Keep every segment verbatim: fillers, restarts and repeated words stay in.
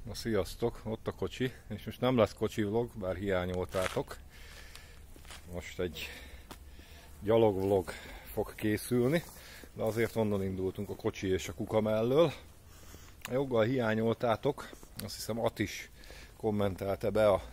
Na sziasztok, ott a kocsi, és most nem lesz kocsi vlog, bár hiányoltátok. Most egy gyalog vlog fog készülni, de azért onnan indultunk, a kocsi és a kuka mellől. Joggal hiányoltátok, azt hiszem At is kommentelte be a...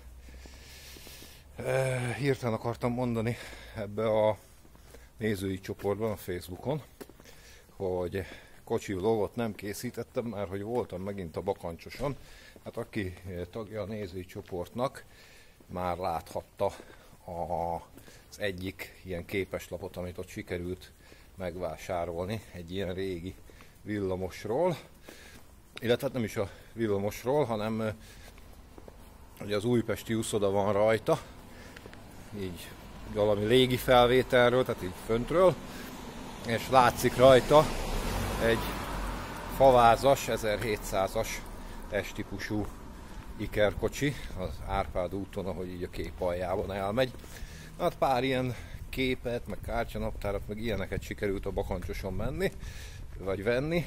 E, hirtelen akartam mondani ebbe a nézői csoportban, a Facebookon, hogy kocsi vlogot nem készítettem, mert hogy voltam megint a Bakancsoson. Hát aki tagja a nézői csoportnak, már láthatta az egyik ilyen képeslapot, amit ott sikerült megvásárolni, egy ilyen régi villamosról. Illetve nem is a villamosról, hanem hogy az újpesti uszoda van rajta, így valami légi felvételről, tehát így föntről, és látszik rajta egy favázas, ezerhétszázas S-típusú ikerkocsi, az Árpád úton, ahogy így a kép aljában elmegy. Hát pár ilyen képet, meg kártyanaptárat, meg ilyeneket sikerült a Bakancsoson menni, vagy venni.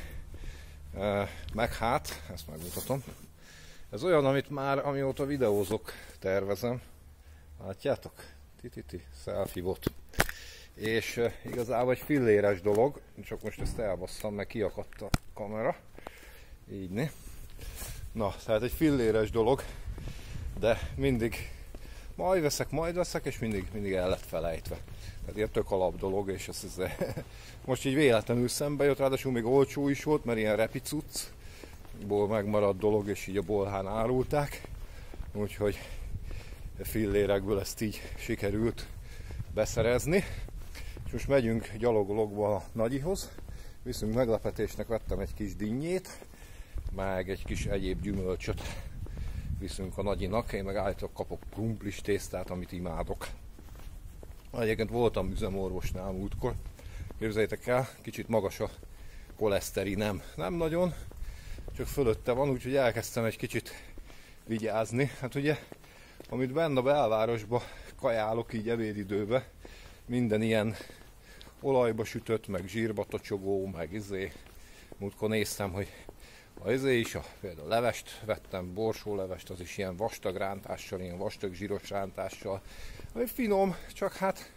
Meg hát, ezt megmutatom. Ez olyan, amit már amióta videózok, tervezem. Látjátok? Tititi, selfie bot. És uh, igazából egy filléres dolog, csak most ezt elbasszam, meg kiakadt a kamera. Így né. Na, tehát egy filléres dolog, de mindig majd veszek, majd veszek, és mindig, mindig el lett felejtve. Tehát ilyen tök alap dolog, és ez, ez most így véletlenül szembe jött, ráadásul még olcsó is volt, mert ilyen repicucból megmaradt dolog, és így a bolhán árulták. Úgyhogy fillérekből ezt így sikerült beszerezni. És most megyünk gyalogolókba a Nagyihoz. Viszont meglepetésnek vettem egy kis dinnyét, meg egy kis egyéb gyümölcsöt viszünk a Nagyinak. Én meg állítólag kapok krumplis tésztát, amit imádok. Egyébként voltam üzemorvosnál múltkor. Képzeljétek el, kicsit magas a koleszterinem. Nem nagyon, csak fölötte van, úgyhogy elkezdtem egy kicsit vigyázni. Hát ugye, amit benne a belvárosba kajálok így ebédidőbe, minden ilyen olajba sütött, meg zsírba tocsogó, meg izé. Múltkor néztem, hogy a izé is, a, például levest vettem, borsólevest, az is ilyen vastag rántással, ilyen vastag zsíros rántással. Ami finom, csak hát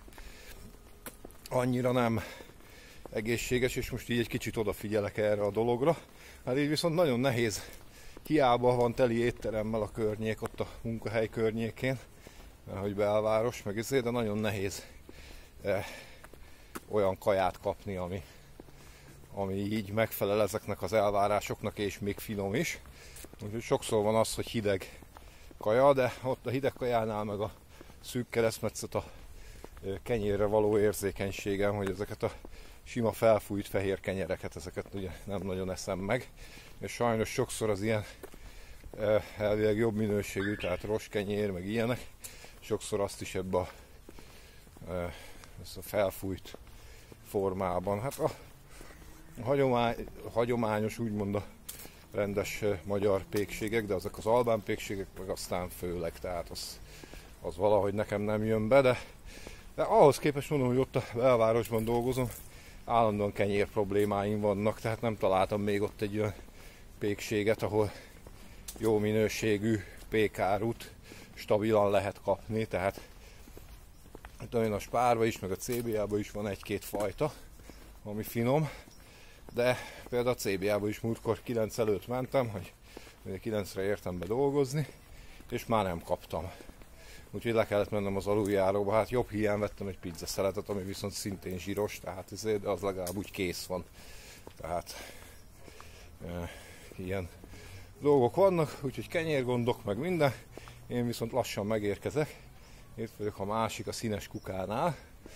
annyira nem egészséges, és most így egy kicsit odafigyelek erre a dologra. Hát így viszont nagyon nehéz, hiába van teli étteremmel a környék, ott a munkahely környékén, mert hogy belváros, meg izé, de nagyon nehéz eh, olyan kaját kapni, ami, ami így megfelel ezeknek az elvárásoknak, és még finom is. Úgyhogy sokszor van az, hogy hideg kaja, de ott a hideg kajánál meg a szűk keresztmetszet a kenyérre való érzékenységem, hogy ezeket a sima felfújt fehér kenyereket, ezeket ugye nem nagyon eszem meg. És sajnos sokszor az ilyen elvileg jobb minőségű, tehát rostkenyér, meg ilyenek, sokszor azt is ebbe a, ezt a felfújt formában. Hát a hagyomány, hagyományos, úgymond a rendes magyar pékségek, de azok az albán pékségek meg aztán főleg, tehát az, az valahogy nekem nem jön be, de, de ahhoz képest mondom, hogy ott a belvárosban dolgozom, állandóan kenyér problémáim vannak, tehát nem találtam még ott egy olyan pékséget, ahol jó minőségű pékárút stabilan lehet kapni, tehát olyan a Spárba is, meg a cé bé á-ba is van egy-két fajta, ami finom, de például a cé bé á-ba is múltkor kilenc előtt mentem, hogy kilencre értem be dolgozni, és már nem kaptam. Úgyhogy le kellett mennem az aluljáróba, hát jobb hiány vettem egy pizza szeletet, ami viszont szintén zsíros, tehát ezért, de az legalább úgy kész van. Tehát e, ilyen dolgok vannak, úgyhogy kenyérgondok, meg minden. Én viszont lassan megérkezek. Itt vagyok a másik, a színes kukánál.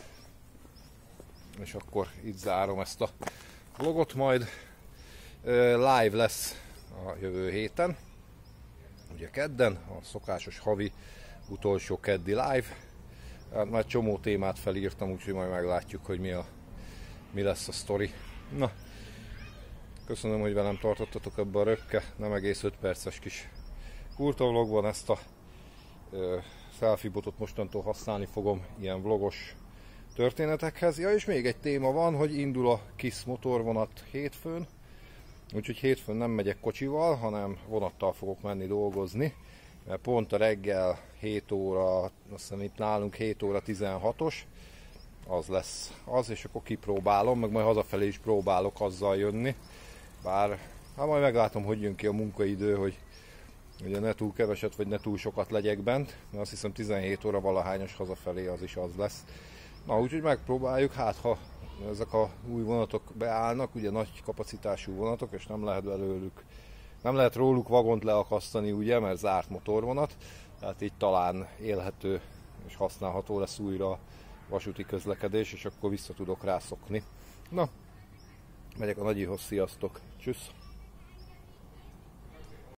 És akkor itt zárom ezt a vlogot, majd e, live lesz a jövő héten. Ugye kedden, a szokásos havi utolsó keddi live. Hát már csomó témát felírtam, úgyhogy majd meglátjuk, hogy mi, a, mi lesz a sztori. Na, köszönöm, hogy velem tartottatok ebbe a röpke, nem egész öt perces kis kurtavlogban. Ezt a ö, selfie botot mostantól használni fogom ilyen vlogos történetekhez. Ja, és még egy téma van, hogy indul a KISZ motorvonat hétfőn, Úgyhogy hétfőn nem megyek kocsival, hanem vonattal fogok menni dolgozni, mert pont a reggel hét óra, azt hiszem itt nálunk hét óra tizenhatos, az lesz az, és akkor kipróbálom, meg majd hazafelé is próbálok azzal jönni, bár hát majd meglátom, hogy jön ki a munkaidő, hogy ugye ne túl keveset, vagy ne túl sokat legyek bent, mert azt hiszem tizenhét óra valahányos hazafelé az is az lesz. Na úgyhogy megpróbáljuk, hát ha ezek a új vonatok beállnak, ugye nagy kapacitású vonatok, és nem lehet belőlük, nem lehet róluk vagont leakasztani, ugye, mert zárt motorvonat, tehát így talán élhető és használható lesz újra a vasúti közlekedés, és akkor vissza tudok rá szokni. Na, megyek a nagyihoz, sziasztok, csüssz!